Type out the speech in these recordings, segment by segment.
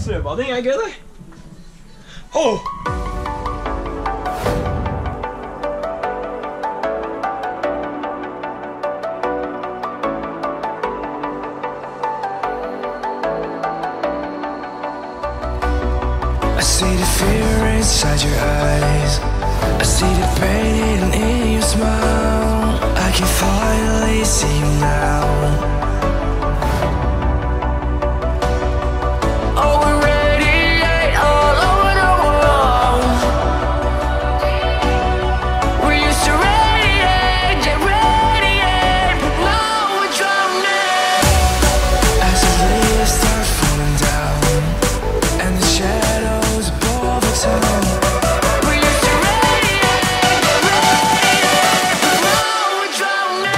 Snøbading er gøy, det. Åh! I see the fear inside your eyes. I see the pain in your smile. I can finally see you now. Oh, we radiate all over the world. We used to radiate, but now we're drowning. As the leaves start falling down and the shadows above the town. We used to radiate, but now we're drowning.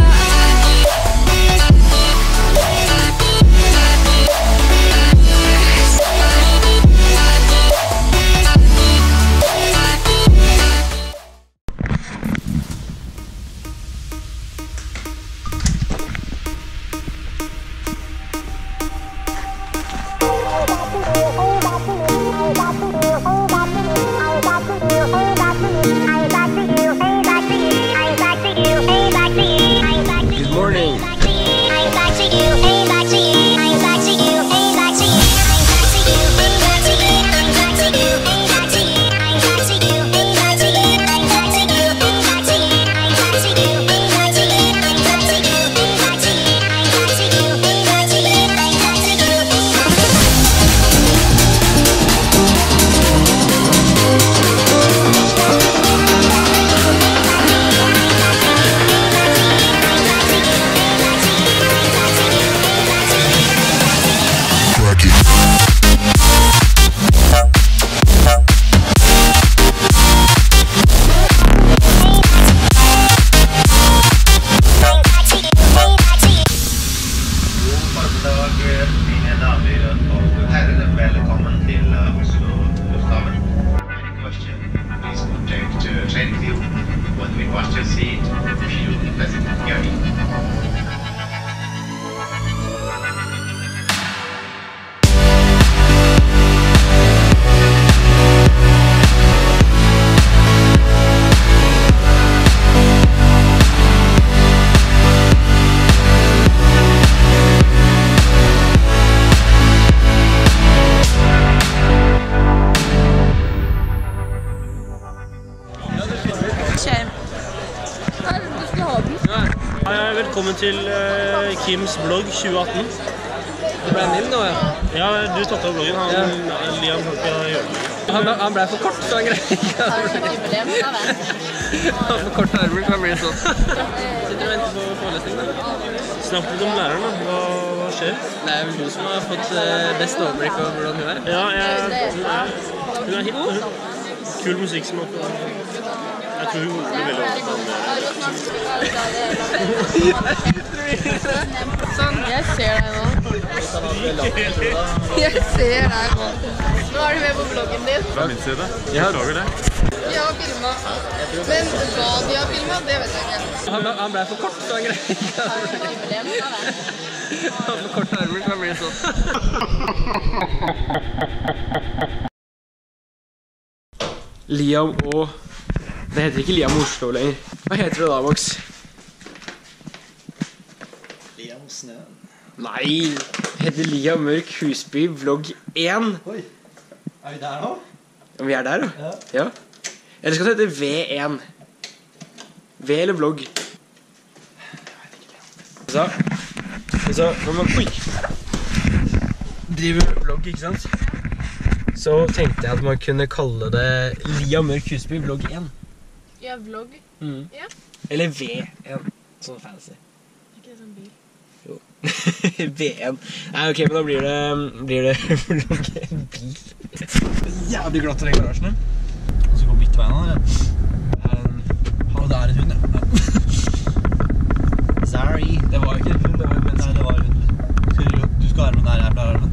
Good morning. Velkommen til Kims blogg 2018. Det ble min nå, ja. Ja, du tatt av bloggen. Liam Han ble for kort, så han greier ikke. Han har for kort armer, så han blir sånn. Sitter du og venter på forelesning, da? Snakk litt om læreren, da. Hva skjer? Det er vel du som har fått best overblikk over hvordan hun er. Ja, hun er hit. Kul musikk som jeg tror hun blir veldig Sånn, jeg ser deg nå. Jeg ser deg nå. Nå er du med på bloggen din. Fra min side. Jeg beklager det. Jeg har filmet. Men hva de har filmet, det vet jeg ikke. Han ble for kort, så han greier ikke. Han har for kort armer, så han blir sånn. Liam og... Det heter ikke Liam Oslo lenger. Hva heter det da, Max? Liam Snøen. Nei, det heter Liam Mørk Husby vlogg 1. Oi, er vi der nå? Vi er der, da. Ja. Eller skal det hete V1? V eller vlogg? Jeg vet ikke. Så, når man driver vlogg, ikke sant? Så tenkte jeg at man kunne kalle det Liam Mørk Husby vlogg 1. Ja, vlogg. Ja. Eller V1, sånn fancy. Ikke sånn bil. Jo. V1. Nei, ok, men da blir det vlogg bil. Jævlig glatt i den garasjen. Og så går midtveien nå, eller? Og det er en hund, ja. Sorry. Det var ikke en hund, det var en menneske. Nei, det var en hund. Du skal være med der jeg pleier armen.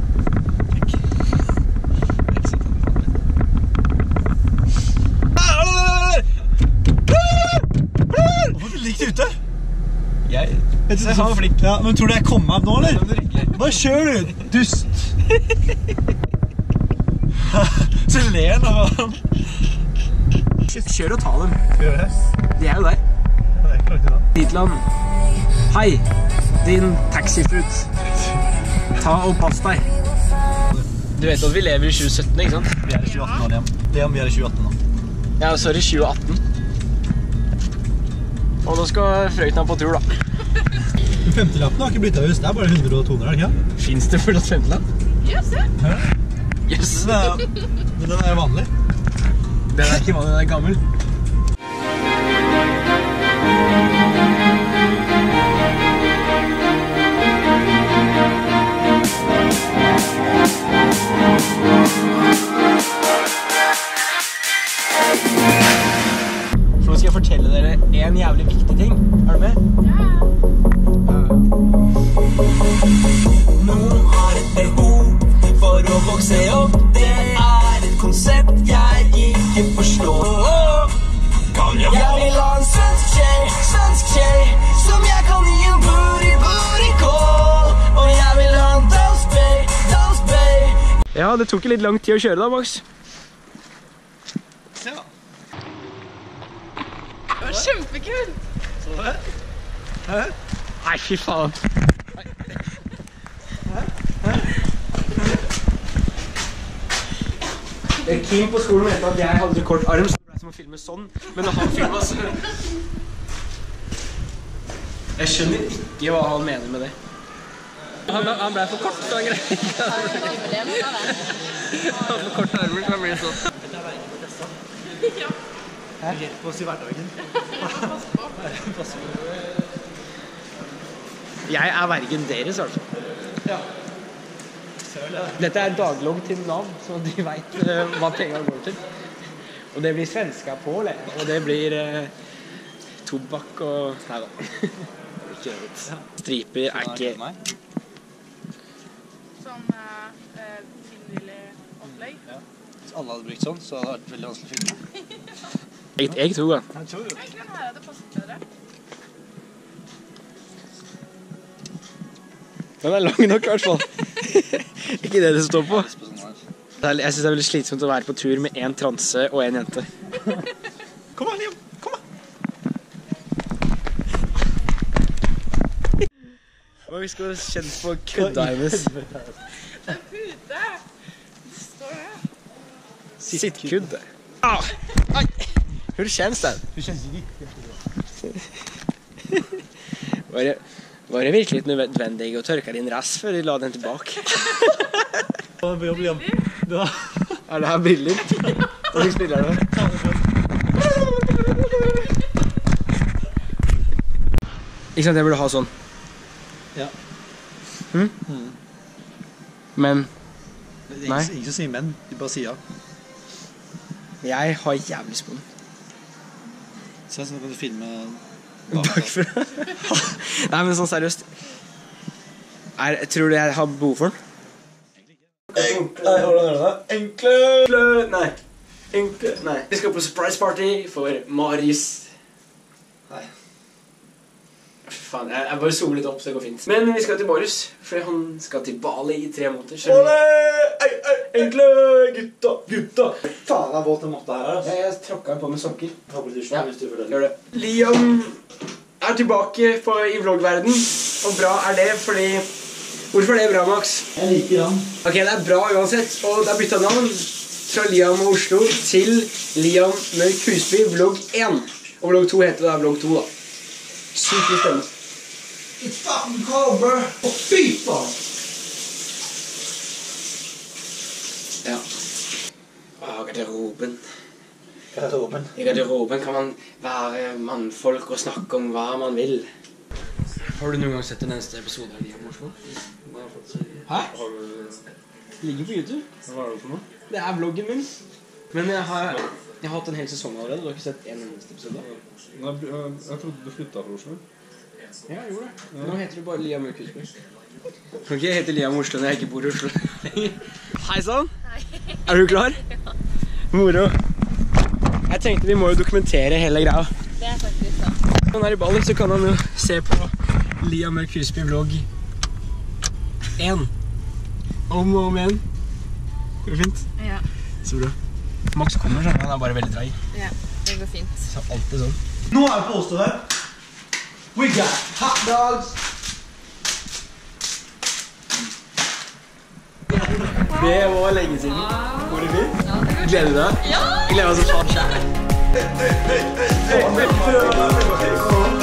Ute? Jeg har flikk. Ja, men tror du jeg kommer meg opp nå, eller? Hva kjører du? Dust! Så ler han av ham. Kjør og ta dem. Gjør det? De er jo der. Det er klart det da. Ditland. Hei, din taxifrut. Ta og pass deg. Du vet at vi lever i 2017, ikke sant? Vi er i 2018 nå, Liam. Liam, vi er i 2018 nå. Ja, sorry, 2018. Og nå skal frøytene på tur, da. 50-lappen har ikke blitt av hus, det er bare 100 og 200, er det ikke? Finns det fortsatt 50-lapp? Ja, se. Yes. Men den er vanlig. Den er ikke vanlig, den er gammel. Så nå skal jeg fortelle dere en jævlig viktig ting. Er du med? Noen har et behov for å vokse opp. Det er et konsept jeg ikke forstår. Jeg vil ha en svensk tjej som jeg kan gi en booty-call. Og jeg vil ha en dance bay. Ja, det tok litt lang tid å kjøre da, Max. Ja. Det var kjempekult. Nei, fy faen. Kim på skolen mente at jeg hadde kort arm, så det ble som å filme sånn. Men når han filmet så... Jeg skjønner ikke hva han mener med det. Han ble for kort, så han greier ikke. Han har for kort armer, så han blir sånn. Hjelp oss i hverdagen. Jeg er vergen deres, altså. Ja. Dette er daglogg til Nav, så de vet hva pengene går til. Og det blir svensker på, og det blir tobakk og... Nei da. Striper er ikke... Sånn kvinnelig opplegg. Ja. Hvis alle hadde brukt sånn, så hadde det vært veldig vanskelig å filme. Jeg tror det. Jeg tror den her hadde passet bedre. Den er lang nok, i hvert fall. Ikke det står på. Jeg synes det er veldig slitsomt å være på tur med en transe og en jente. Kom an, Liam! Kom an! Og vi skal kjenne på kødda hennes. Det er pute. Det står det. Sittkudde. Ah! Ai! Hur känns det? Det känns riktigt. Var det virkelig nødvendig å tørke din rass før de la den tilbake? Er det her billig? Hvor spiller du? Ikke sant, jeg burde ha sånn. Ja. Men Nei. Ingen som sier men, de bare sier ja. jeg har jævlig spånd. Så kan du filme Bakfra. Nei, men sånn seriøst. Tror du jeg har behov for den? Nei. Vi skal på surprise party for Marius. Nei. Faen, jeg bare zoomer litt opp så det går fint. Men vi skal til Marius, for han skal til Bali i 3 måneder. Enkle gutta. Faen, det er våt en måte her, altså. Jeg tråkket på med sokker. Håper du Ja, hvis du får det. gjør det. Liam er tilbake i vloggverden, og bra er det, fordi... Hvorfor er det bra, Max? Jeg liker han. Ok, det er bra uansett, og det er byttet navn fra Liam og Oslo til Liam Mørk Husby, vlogg 1. Og vlogg 2 heter det vlogg 2 da. Sykt mye spennende. It's fucking cold, bro. Å, fy faen. Ja. Garderoben. Garderoben. I garderoben kan man være mannfolk og snakke om hva man vil. Har du noen gang sett den eneste episode av Liam Oslo? Hæ? Ligger på YouTube. Hva er det for noe? Det er vloggen min. Men jeg har hatt en hel sesong allerede. Du har ikke sett en eneste episode? Nei, jeg trodde du flyttet fra Oslo. Ja, jeg gjorde det. Nå heter du bare Liam Mørk Husby. Kan ikke jeg hete Liam Oslo når jeg ikke bor i Oslo? Hei sann! Er du klar? Ja. Moro. Jeg tenkte vi må jo dokumentere hele greia. Det er faktisk sant. Når han er i Bali så kan han jo se på Liam Mørk Husby vlogg 1. Om og om igjen. Går det fint? Ja. Så bra. Max kommer sånn, han er bare veldig drei. Ja, det går fint. Så alltid sånn. Nå er vi på Åstad her. We got hot dogs. Det var lenge siden. Går det fint? Gleder du deg? Ja! Gleder meg som faen selv.